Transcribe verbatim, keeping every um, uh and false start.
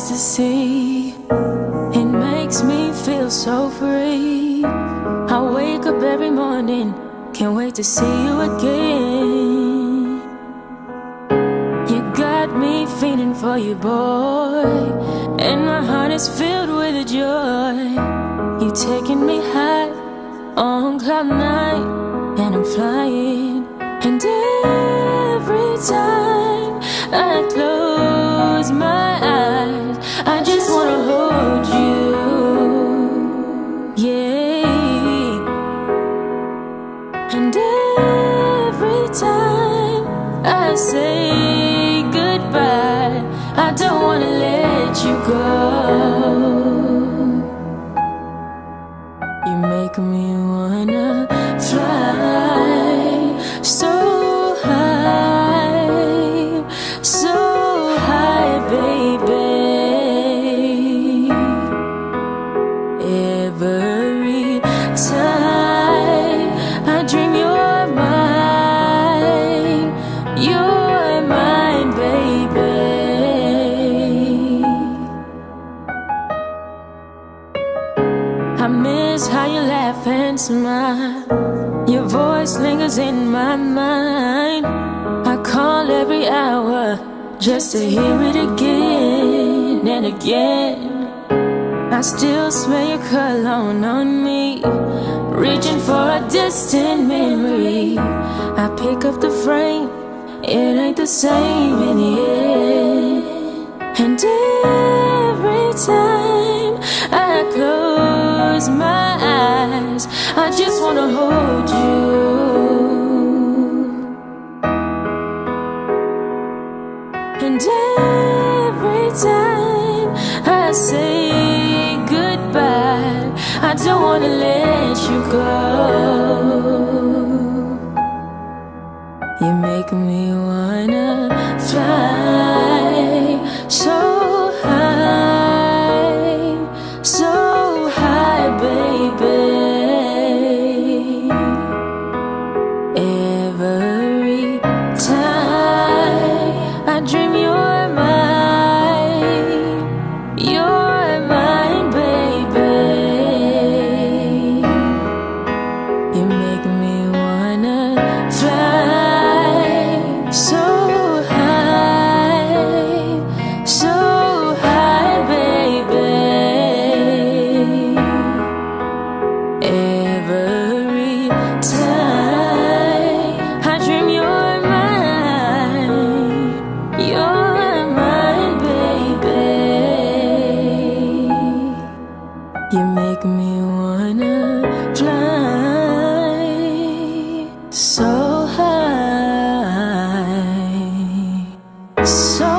ecstasy. It makes me feel so free. I wake up every morning, can't wait to see you again. You got me feeling for you, boy, and my heart is filled with joy. You taking me high on cloud nine, and I'm flying. And every time I close my eyes, I just wanna hold you, yeah. And every time I say goodbye, I don't wanna let you go. You make me wanna fly so high, so high, baby. Every time I dream you're mine, you're mine, baby. I miss how you laugh and smile. Your voice lingers in my mind. I call every hour just to hear it again and again. I still smell your cologne on me, reaching for a distant memory. I pick up the frame, it ain't the same in the end. And every time I close my eyes, I just wanna hold you. And every time I say goodbye, I don't wanna let you go. You make me wanna fly so high, so high, baby. Every time I dream you're mine, you're mine, baby. You make me wanna fly so high, so high, baby. Every time I dream you're mine, you're mine, baby. You make me wanna fly so high, so